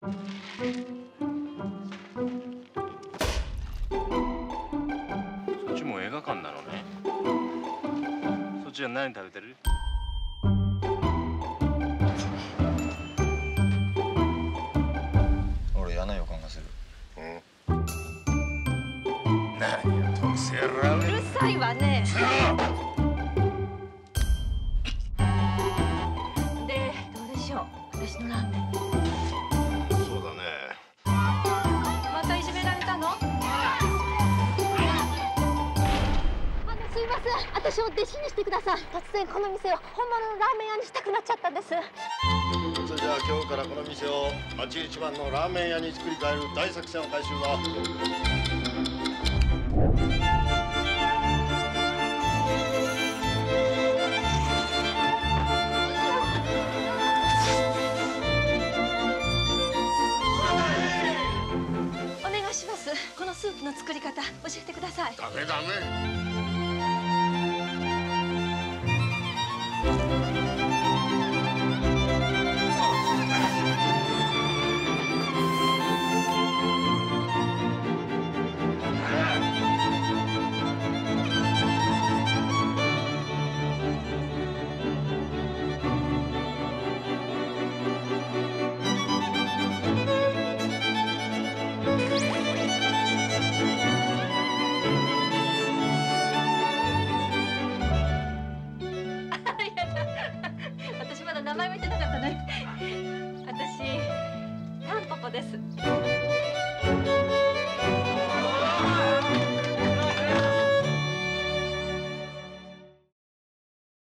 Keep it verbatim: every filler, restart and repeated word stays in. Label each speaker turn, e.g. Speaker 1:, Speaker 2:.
Speaker 1: そっちも映画館なのね。そっちは何食べてる？
Speaker 2: 俺嫌な予感がする。
Speaker 1: うん。何や特製ラーメン。
Speaker 3: うるさいわね。で、どうでしょう、私のラーメン。
Speaker 1: そうだね。
Speaker 3: またいじめられたの？あの、すいません、私を弟子にしてください。突然この店を本物のラーメン屋にしたくなっちゃったんです。
Speaker 4: それじゃあ今日からこの店を町一番のラーメン屋に作り変える大作戦を開始だ。
Speaker 3: お願いします。このスープの作り方教えてください。
Speaker 4: ダメダメ。
Speaker 3: 私まだ名前も言ってなかったね。私タンポポです。